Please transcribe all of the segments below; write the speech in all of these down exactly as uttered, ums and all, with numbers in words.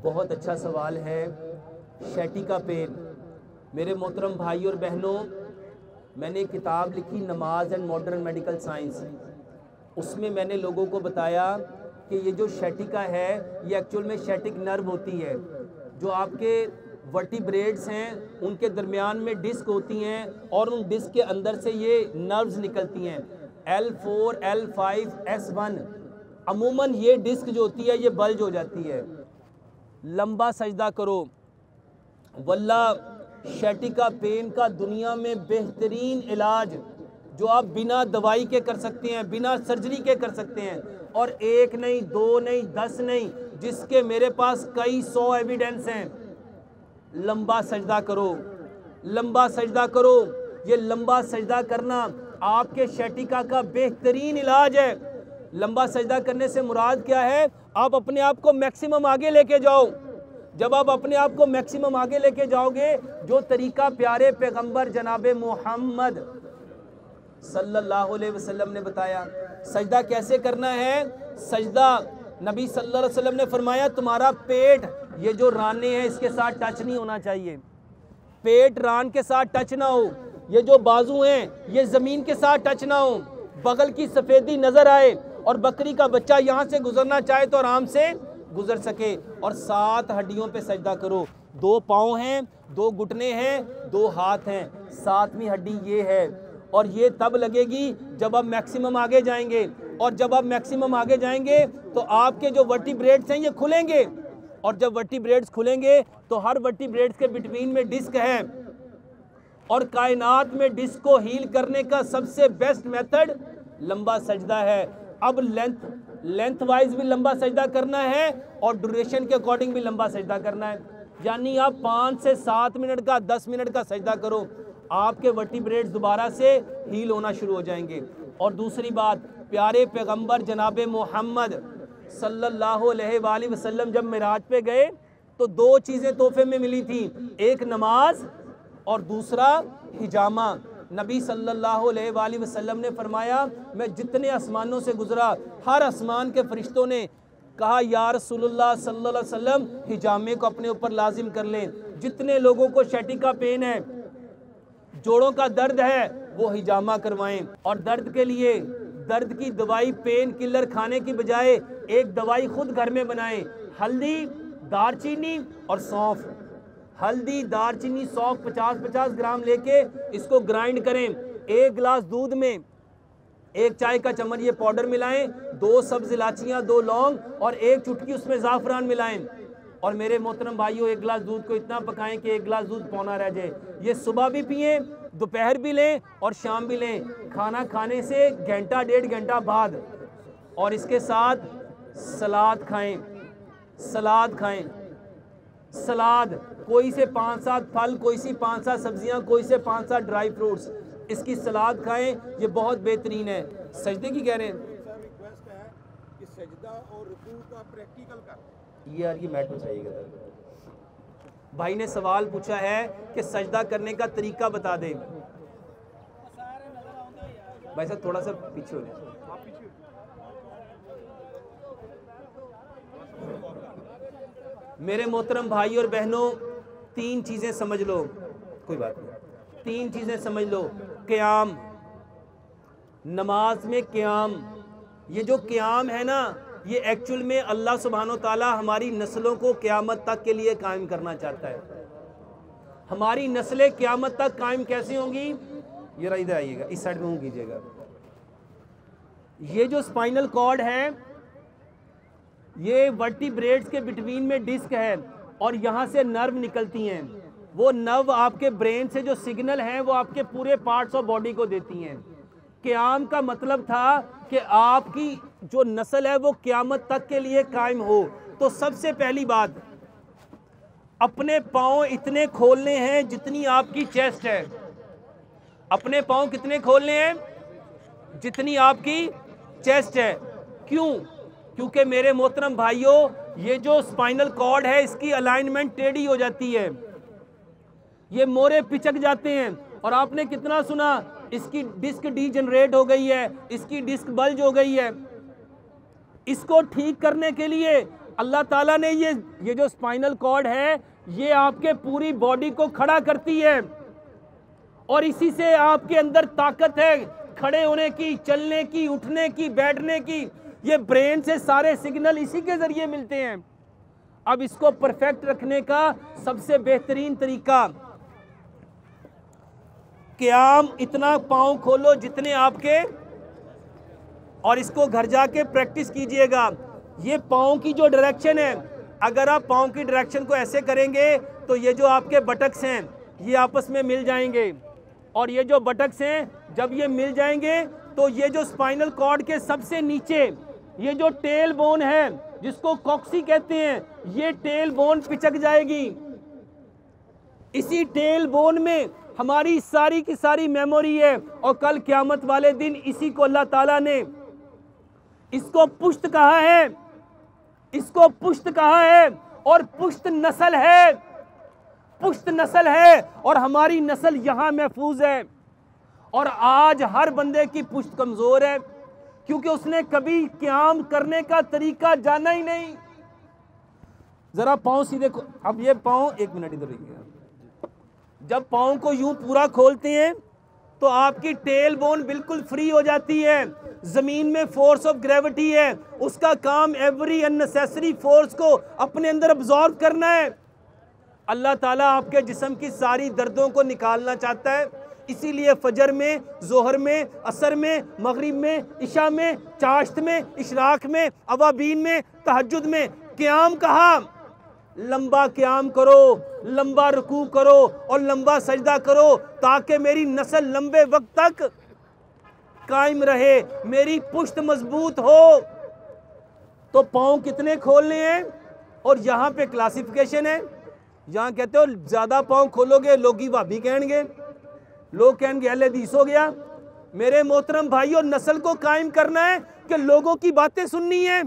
बहुत अच्छा सवाल है। Sciatica pain. मेरे मोहतरम भाई और बहनों, मैंने एक किताब लिखी नमाज एंड मॉडर्न मेडिकल साइंस। उसमें मैंने लोगों को बताया कि ये जो शैटिका है ये एक्चुअल में शैटिक नर्व होती है। जो आपके वर्टिब्रेट्स हैं उनके दरमियान में डिस्क होती हैं और उन डिस्क के अंदर से ये नर्व्स निकलती हैं, L four, L five, S one. अमूमन ये डिस्क जो होती है ये बल्ज हो जाती है। लंबा सजदा करो। वल्ला शैटिका पेन का दुनिया में बेहतरीन इलाज जो आप बिना दवाई के कर सकते हैं, बिना सर्जरी के कर सकते हैं, और एक नहीं, दो नहीं, दस नहीं, जिसके मेरे पास कई सौ एविडेंस हैं। लंबा सजदा करो, लंबा सजदा करो। ये लंबा सजदा करना आपके शैटिका का बेहतरीन इलाज है। लंबा सजदा करने से मुराद क्या है? आप अपने आप को मैक्सिमम आगे लेके जाओ। जब आप अपने आप को मैक्सिमम आगे लेके जाओगे, जो तरीका प्यारे पैगंबर जनाबे मोहम्मद सल्लल्लाहु अलैहि वसल्लम ने बताया, सजदा कैसे करना है। सजदा नबी सल्लल्लाहु अलैहि वसल्लम ने फरमाया, तुम्हारा पेट, ये जो राने हैं इसके साथ टच नहीं होना चाहिए। पेट रान के साथ टच ना हो। ये जो बाजू हैं ये ज़मीन के साथ टच ना हो। बगल की सफ़ेदी नज़र आए और बकरी का बच्चा यहाँ से गुजरना चाहे तो आराम से गुजर सके। और सात हड्डियों पे सजदा करो। दो पाँव हैं, दो घुटने हैं, दो हाथ हैं, सातवीं हड्डी ये है। और ये तब लगेगी जब आप मैक्सिमम आगे जाएंगे। और जब आप मैक्सिमम आगे जाएंगे तो आपके जो वर्टिब्रेट्स हैं ये खुलेंगे। और जब वर्टिब्रेट्स खुलेंगे तो हर वर्टिब्रेट्स के बिटवीन में डिस्क है। और कायनात में डिस्क को हील करने का सबसे बेस्ट मेथड लंबा सजदा है। अब लेंथ लेंथ वाइज भी लंबा सजदा करना है और ड्यूरेशन के अकॉर्डिंग भी लंबा सजदा करना है। यानी आप पाँच से सात मिनट का, दस मिनट का सजदा करो, आपके वर्टिब्रेट्स दोबारा से हील होना शुरू हो जाएंगे। और दूसरी बात, प्यारे पैगंबर जनाबे मोहम्मद सल्लल्लाहु अलैहि वसल्लम जब मिराज पे गए तो दो चीज़ें तोहफे में मिली थी, एक नमाज और दूसरा हिजामा। नबी सल्लल्लाहु अलैहि वसल्लम ने फरमाया, मैं जितने आसमानों से गुजरा हर आसमान के फरिश्तों ने कहा, या रसूलुल्लाह सल्लल्लाहु अलैहि वसल्लम हिजामे को अपने ऊपर लाजिम कर लें। जितने लोगों को शैटिका पेन है, जोड़ों का दर्द है, वो हिजामा करवाएं। और दर्द के लिए दर्द की दवाई पेन किलर खाने की बजाय एक दवाई खुद घर में बनाएं। हल्दी, दारचीनी और सौंफ। हल्दी, दारचीनी, सौंफ पचास पचास ग्राम लेके इसको ग्राइंड करें। एक गिलास दूध में एक चाय का चम्मच ये पाउडर मिलाएं, दो सब्ज इलाचियाँ, दो लौंग और एक चुटकी उसमें ज़ाफ़रान मिलाएं। और मेरे मोहतरम भाइयों, एक गिलास दूध को इतना पकाएं कि एक गिलास दूध पौना रह जाए। ये सुबह भी पिएं, दोपहर भी लें और शाम भी लें, खाना खाने से घंटा डेढ़ घंटा बाद। और इसके साथ सलाद खाएं, सलाद खाएं, सलाद, कोई से पाँच सात फल, कोई सी पाँच सात सब्जियां, कोई से पाँच सात ड्राई फ्रूट्स, इसकी सलाद खाएं, ये बहुत बेहतरीन है। सजदे की कह रहे हैं रिक्वेस्ट है कि सजदा और रुकू का प्रैक्टिकल कर। ये यार ये मैट बताइएगा। भाई ने सवाल पूछा है कि सजदा करने का तरीका बता दें। भाई साहब थोड़ा सा पीछे हो जाए। मेरे मोहतरम भाई और बहनों, तीन चीज़ें समझ लो, कोई बात नहीं, तीन चीज़ें समझ लो। क़याम, नमाज में क़याम, ये जो क़याम है ना, ये एक्चुअल में अल्लाह सुब्हानो ताला हमारी नस्लों को क़यामत तक के लिए कायम करना चाहता है। हमारी नस्लें क़यामत तक कायम कैसे होंगी? ये रहा, इधर आइएगा, इस साइड में मुँह कीजिएगा। ये जो स्पाइनल कॉर्ड है, ये वर्टिब्रेट्स के बिटवीन में डिस्क है और यहाँ से नर्व निकलती हैं। वो नर्व आपके ब्रेन से जो सिग्नल हैं वो आपके पूरे पार्ट्स ऑफ बॉडी को देती हैं। क़याम का मतलब था कि आपकी जो नस्ल है वो क़यामत तक के लिए कायम हो। तो सबसे पहली बात, अपने पाँव इतने खोलने हैं जितनी आपकी चेस्ट है। अपने पाँव कितने खोलने हैं? जितनी आपकी चेस्ट है। क्यों? क्योंकि मेरे मोहतरम भाइयों, ये जो स्पाइनल कॉर्ड है इसकी अलाइनमेंट टेढ़ी हो जाती है, ये मोरे पिचक जाते हैं। और आपने कितना सुना, इसकी डिस्क डीजनरेट हो गई है, इसकी डिस्क बल्ज हो गई है। इसको ठीक करने के लिए अल्लाह ताला ने ये ये जो स्पाइनल कॉर्ड है ये आपके पूरी बॉडी को खड़ा करती है और इसी से आपके अंदर ताकत है खड़े होने की, चलने की, उठने की, बैठने की। ये ब्रेन से सारे सिग्नल इसी के जरिए मिलते हैं। अब इसको परफेक्ट रखने का सबसे बेहतरीन तरीका, क़याम इतना पाँव खोलो जितने आपके, और इसको घर जाके प्रैक्टिस कीजिएगा। ये पाँव की जो डायरेक्शन है, अगर आप पाँव की डायरेक्शन को ऐसे करेंगे तो ये जो आपके बटक्स हैं ये आपस में मिल जाएंगे, और ये जो बटक्स हैं जब ये मिल जाएंगे तो ये जो स्पाइनल कॉर्ड के सबसे नीचे ये जो टेल बोन है जिसको कॉक्सी कहते हैं, ये टेल बोन पिचक जाएगी। इसी टेल बोन में हमारी सारी की सारी मेमोरी है, और कल क़यामत वाले दिन इसी को अल्लाह ताला ने इसको पुश्त कहा है, इसको पुश्त कहा है, और पुश्त नस्ल है, पुश्त नस्ल है, और हमारी नस्ल यहाँ महफूज है। और आज हर बंदे की पुश्त कमजोर है क्योंकि उसने कभी क़याम करने का तरीका जाना ही नहीं। जरा पाँव सीधे, अब ये पाँव, एक मिनट इधर रहिए, जब पाँव को यूं पूरा खोलते हैं तो आपकी टेल बोन बिल्कुल फ्री हो जाती है। जमीन में फोर्स ऑफ ग्रेविटी है, उसका काम एवरी अननेसेसरी फोर्स को अपने अंदर अब्जॉर्ब करना है। अल्लाह ताला आपके जिस्म की सारी दर्दों को निकालना चाहता है, इसीलिए फजर में, जोहर में, असर में, मगरिब में, इशा में, चाश्त में, इशराक में, अवाबीन में, तहज्जुद में क़याम कहा। लंबा क़याम करो, लंबा रुकू करो और लंबा सजदा करो ताकि मेरी नस्ल लंबे वक्त तक कायम रहे, मेरी पुश्त मजबूत हो। तो पाँव कितने खोलने हैं, और यहाँ पे क्लासिफिकेशन है। यहाँ कहते हो ज़्यादा पाँव खोलोगे लोग ही भाभी कहेंगे, लोग कहेंगे अहले हदीस हो गया। मेरे मोहतरम भाइयों, नस्ल को कायम करना है कि लोगों की बातें सुननी है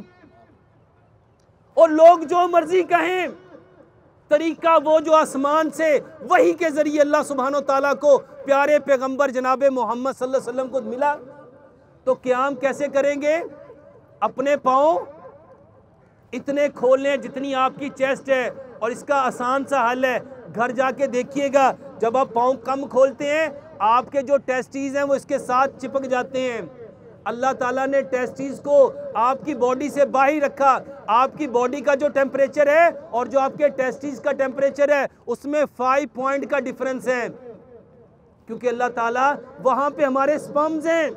और लोग जो मर्जी कहें, तरीका वो जो आसमान से वही के जरिए अल्लाह सुब्हानो ताला को प्यारे पैगंबर जनाबे मोहम्मद सल्लल्लाहु अलैहि वसल्लम को मिला। तो क़याम कैसे करेंगे? अपने पाँव इतने खोलने जितनी आपकी चेस्ट है, और इसका आसान सा हल है, घर जाके देखिएगा। जब आप पाँव कम खोलते हैं आपके जो टेस्टीज हैं वो इसके साथ चिपक जाते हैं। अल्लाह ताला ने टेस्टीज को आपकी बॉडी से बाहर रखा। आपकी बॉडी का जो टेम्परेचर है और जो आपके टेस्टीज का टेम्परेचर है उसमें फाइव पॉइंट का डिफरेंस है, क्योंकि अल्लाह ताला वहाँ पे हमारे स्पर्म्स हैं।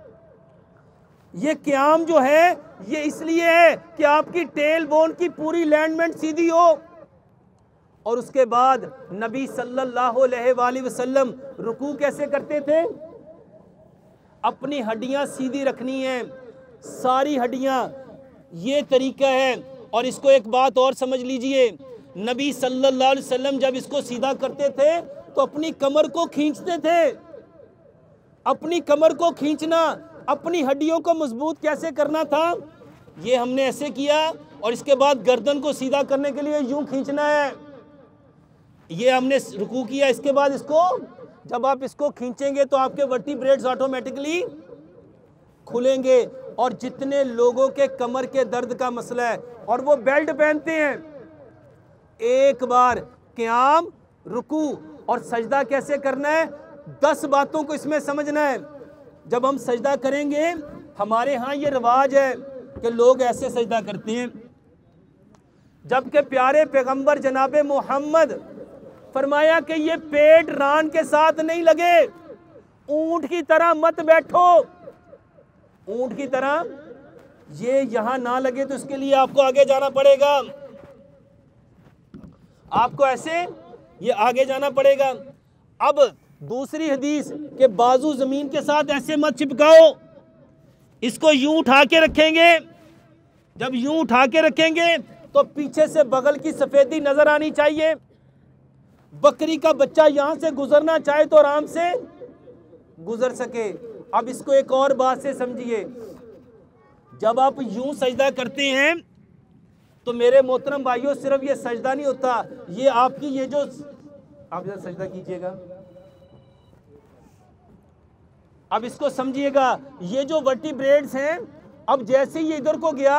ये क़याम जो है ये इसलिए है कि आपकी टेल बोन की पूरी अलाइनमेंट सीधी हो। और उसके बाद नबी सल्लल्लाहु अलैहि वसल्लम रुकू कैसे करते थे? अपनी हड्डियां सीधी रखनी है, सारी हड्डियां, ये तरीका है। और इसको एक बात और समझ लीजिए, नबी सल्लल्लाहु अलैहि वसल्लम जब इसको सीधा करते थे तो अपनी कमर को खींचते थे। अपनी कमर को खींचना, अपनी हड्डियों को मजबूत कैसे करना था, ये हमने ऐसे किया। और इसके बाद गर्दन को सीधा करने के लिए यूं खींचना है, ये हमने रुकू किया। इसके बाद इसको जब आप इसको खींचेंगे तो आपके वर्टिब्रेट्स ऑटोमेटिकली खुलेंगे। और जितने लोगों के कमर के दर्द का मसला है और वो बेल्ट पहनते हैं, एक बार क़याम, रुकू और सजदा कैसे करना है, दस बातों को इसमें समझना है। जब हम सजदा करेंगे, हमारे यहाँ ये रिवाज है कि लोग ऐसे सजदा करते हैं, जबकि प्यारे पैगंबर जनाबे मोहम्मद फरमाया कि ये पेट रान के साथ नहीं लगे, ऊंट की तरह मत बैठो। ऊंट की तरह ये यहां ना लगे तो इसके लिए आपको आगे जाना पड़ेगा, आपको ऐसे ये आगे जाना पड़ेगा। अब दूसरी हदीस के बाजू जमीन के साथ ऐसे मत चिपकाओ, इसको यूं उठा के रखेंगे। जब यूं उठा के रखेंगे तो पीछे से बगल की सफेदी नजर आनी चाहिए। बकरी का बच्चा यहां से गुजरना चाहे तो आराम से गुजर सके। अब इसको एक और बात से समझिए, जब आप यूं सजदा करते हैं तो मेरे मोहतरम भाइयों, सिर्फ ये सजदा नहीं होता, ये आपकी ये जो आप जरा सजदा कीजिएगा, अब इसको समझिएगा, ये जो वर्टिब्रेट्स हैं, अब जैसे ही ये इधर को गया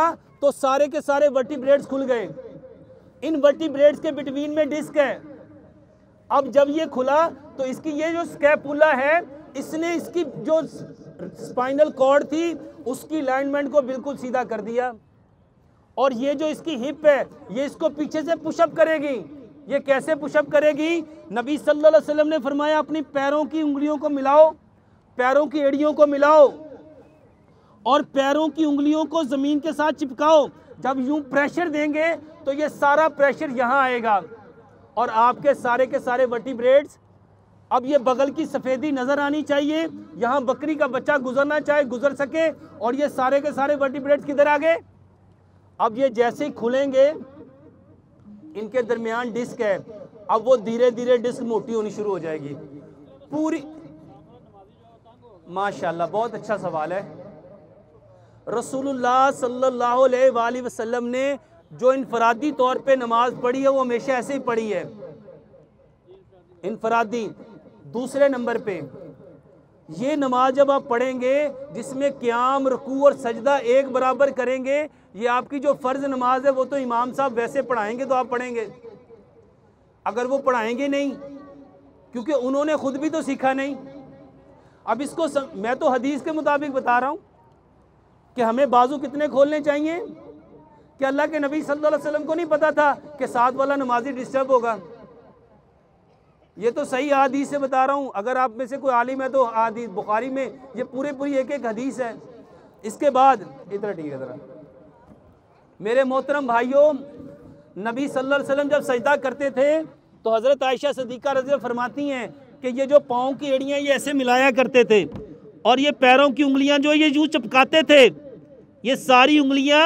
तो सारे के सारे वर्टिब्रेट्स खुल गए। इन वर्टिब्रेट्स के बिटवीन में डिस्क है। अब जब ये खुला तो इसकी ये जो स्कैपुला है, इसने इसकी जो स्पाइनल कॉर्ड थी उसकी अलाइनमेंट को बिल्कुल सीधा कर दिया। और ये जो इसकी हिप है, ये इसको पीछे से पुशअप करेगी। ये कैसे पुशअप करेगी? नबी सल्लल्लाहु अलैहि वसल्लम ने फरमाया, अपनी पैरों की उंगलियों को मिलाओ, पैरों की एड़ियों को मिलाओ और पैरों की उंगलियों को ज़मीन के साथ चिपकाओ। जब यूं प्रेशर देंगे तो ये सारा प्रेशर यहाँ आएगा और आपके सारे के सारे वर्टिब्रेट्स, अब ये बगल की सफ़ेदी नज़र आनी चाहिए, यहाँ बकरी का बच्चा गुजरना चाहे गुजर सके, और ये सारे के सारे वर्टिब्रेट्स किधर आ गए? अब ये जैसे ही खुलेंगे, इनके दरमियान डिस्क है, अब वो धीरे धीरे डिस्क मोटी होनी शुरू हो जाएगी पूरी। माशाल्लाह, बहुत अच्छा सवाल है। रसूलुल्लाह सल्लल्लाहु अलैहि वसल्लम ने जो इनफरादी तौर पे नमाज पढ़ी है वो हमेशा ऐसे ही पढ़ी है, इनफरादी। दूसरे नंबर पे ये नमाज जब आप पढ़ेंगे जिसमें क़याम, रुकू और सजदा एक बराबर करेंगे, ये आपकी जो फ़र्ज़ नमाज है वो तो इमाम साहब वैसे पढ़ाएंगे तो आप पढ़ेंगे। अगर वो पढ़ाएंगे नहीं, क्योंकि उन्होंने खुद भी तो सीखा नहीं। अब इसको सम... मैं तो हदीस के मुताबिक बता रहा हूँ कि हमें बाजू कितने खोलने चाहिए। कि अल्लाह के नबी सल्लल्लाहु अलैहि वसल्लम को नहीं पता था कि साथ वाला नमाजी डिस्टर्ब होगा? ये तो सही हदीस से बता रहा हूँ। अगर आप में से कोई आलिम है तो हदीस बुखारी में ये पूरे पूरी एक एक हदीस है। इसके बाद इधर ठीक है ज़रा मेरे मोहतरम भाइयों, नबी सल्लल्लाहु अलैहि वसल्लम जब सजदा करते थे तो हज़रत आयशा सिद्दीक़ा रज़ी अल्लाह फरमाती हैं कि ये जो पाँव की एड़ियाँ ये ऐसे मिलाया करते थे और ये पैरों की उंगलियां जो ये यूँ चिपकाते थे, ये सारी उंगलियां।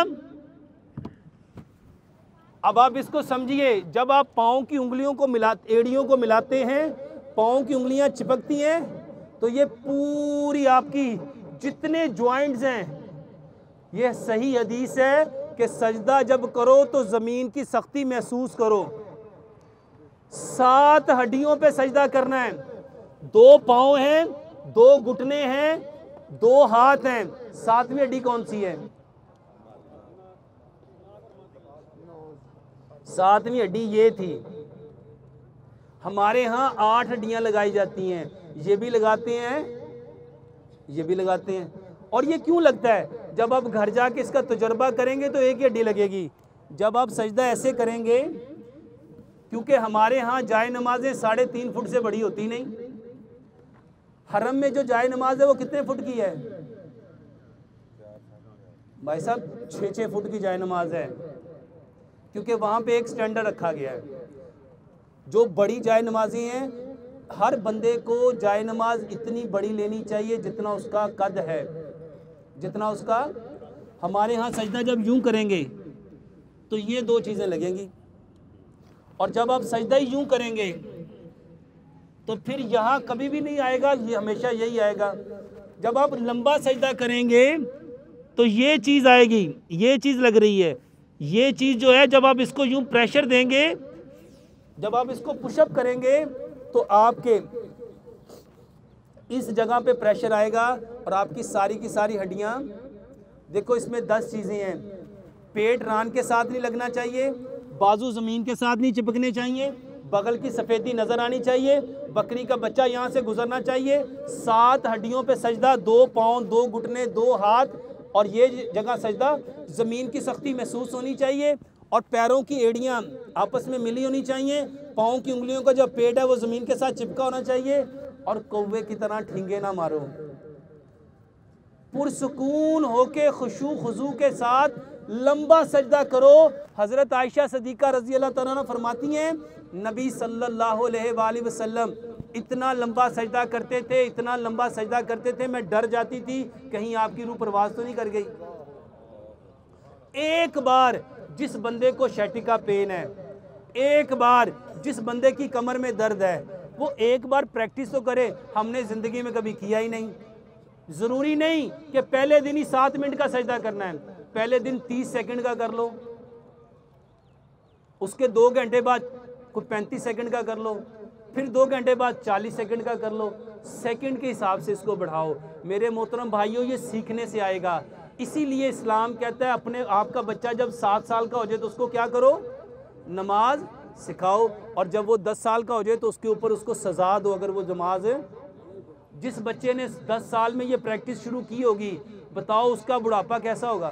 अब आप इसको समझिए, जब आप पाँव की उंगलियों को मिला एड़ियों को मिलाते हैं, पाँव की उंगलियां चिपकती हैं, तो ये पूरी आपकी जितने जॉइंट्स हैं, ये सही हदीस है कि सजदा जब करो तो ज़मीन की सख्ती महसूस करो। सात हड्डियों पे सजदा करना है। दो पाँव हैं, दो घुटने हैं, दो हाथ हैं, सातवीं हड्डी कौन सी है? सातवीं हड्डी ये थी। हमारे यहाँ आठ हड्डियां लगाई जाती हैं, ये भी लगाते हैं, ये भी लगाते हैं। और ये क्यों लगता है? जब आप घर जाके इसका तजुर्बा करेंगे तो एक ही हड्डी लगेगी। जब आप सजदा ऐसे करेंगे, क्योंकि हमारे यहाँ जाए नमाजें साढ़े तीन फुट से बड़ी होती नहीं। हरम में जो जाए नमाज है वो कितने फुट की है भाई साहब? छः छः फुट की जाए नमाज है, क्योंकि वहाँ पे एक स्टैंडर्ड रखा गया है। जो बड़ी जाए नमाजी हैं, हर बंदे को जाए नमाज इतनी बड़ी लेनी चाहिए जितना उसका कद है, जितना उसका। हमारे यहाँ सजदा जब यूं करेंगे तो ये दो चीज़ें लगेंगी, और जब आप सजदा ही यूं करेंगे तो फिर यहाँ कभी भी नहीं आएगा, ये हमेशा यही आएगा। जब आप लंबा सजदा करेंगे तो ये चीज़ आएगी, ये चीज़ लग रही है। ये चीज़ जो है, जब आप इसको यूं प्रेशर देंगे, जब आप इसको पुशअप करेंगे तो आपके इस जगह पे प्रेशर आएगा और आपकी सारी की सारी हड्डियां। देखो इसमें दस चीज़ें हैं। पेट रान के साथ नहीं लगना चाहिए, बाजू ज़मीन के साथ नहीं चिपकने चाहिए, बगल की सफ़ेदी नज़र आनी चाहिए, बकरी का बच्चा यहाँ से गुजरना चाहिए, सात हड्डियों पे सजदा, दो पाँव, दो घुटने, दो हाथ, और ये जगह सजदा ज़मीन की सख्ती महसूस होनी चाहिए, और पैरों की एड़ियाँ आपस में मिली होनी चाहिए, पाँव की उंगलियों का जो पेट है वो ज़मीन के साथ चिपका होना चाहिए, और कौवे की तरह ठिंगे ना मारो। पुरसुकून होके खुशू खुजू के साथ लंबा सजदा करो। हज़रत आयशा सिद्दीक़ा रज़ी अल्लाह तआला अन्हा फरमाती हैं, नबी सल्लल्लाहु अलैहि वसल्लम इतना लंबा सजदा करते थे, इतना लंबा सजदा करते थे, मैं डर जाती थी कहीं आपकी रूह परवाज़ तो नहीं कर गई। एक बार जिस बंदे को शैटिका पेन है, एक बार जिस बंदे की कमर में दर्द है, वो एक बार प्रैक्टिस तो करे। हमने ज़िंदगी में कभी किया ही नहीं। ज़रूरी नहीं कि पहले दिन ही सात मिनट का सजदा करना है, पहले दिन तीस सेकंड का कर लो, उसके दो घंटे बाद कोई पैंतीस सेकंड का कर लो, फिर दो घंटे बाद चालीस सेकंड का कर लो। सेकंड के हिसाब से इसको बढ़ाओ। मेरे मोहतरम भाइयों, ये सीखने से आएगा। इसीलिए इस्लाम कहता है अपने आपका बच्चा जब सात साल का हो जाए तो उसको क्या करो, नमाज सिखाओ, और जब वो दस साल का हो जाए तो उसके ऊपर उसको सज़ा दो अगर वो नमाज। जिस बच्चे ने दस साल में ये प्रैक्टिस शुरू की होगी, बताओ उसका बुढ़ापा कैसा होगा?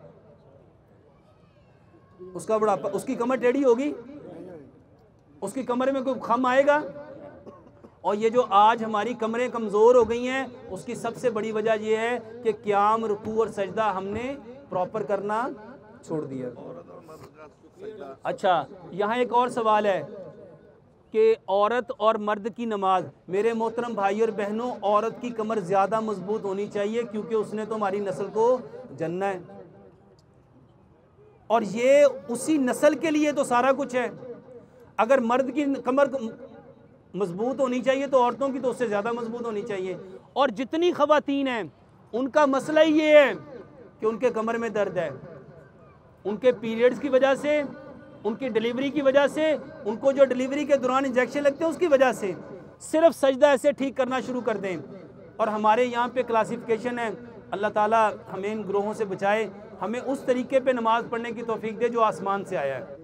उसका बुढ़ापा, उसकी कमर टेढ़ी होगी, उसकी कमर में कोई खम आएगा? और ये जो आज हमारी कमरें कमज़ोर हो गई हैं, उसकी सबसे बड़ी वजह यह है कि क़याम, रुकू और सजदा हमने प्रॉपर करना छोड़ दिया। अच्छा, यहाँ एक और सवाल है कि औरत और मर्द की नमाज। मेरे मोहतरम भाई और बहनों, औरत की कमर ज़्यादा मजबूत होनी चाहिए क्योंकि उसने तो हमारी नस्ल को जनना है, और ये उसी नस्ल के लिए तो सारा कुछ है। अगर मर्द की कमर मजबूत होनी चाहिए तो औरतों की तो उससे ज़्यादा मजबूत होनी चाहिए। और जितनी ख़वातीन हैं उनका मसला ही ये है कि उनके कमर में दर्द है, उनके पीरियड्स की वजह से, उनकी डिलीवरी की वजह से, उनको जो डिलीवरी के दौरान इंजेक्शन लगते हैं उसकी वजह से। सिर्फ सजदा ऐसे ठीक करना शुरू कर दें। और हमारे यहाँ पे क्लासिफिकेशन है, अल्लाह ताला हमें इन ग्रोहों से बचाए, हमें उस तरीके पे नमाज़ पढ़ने की तौफीक दे जो आसमान से आया है।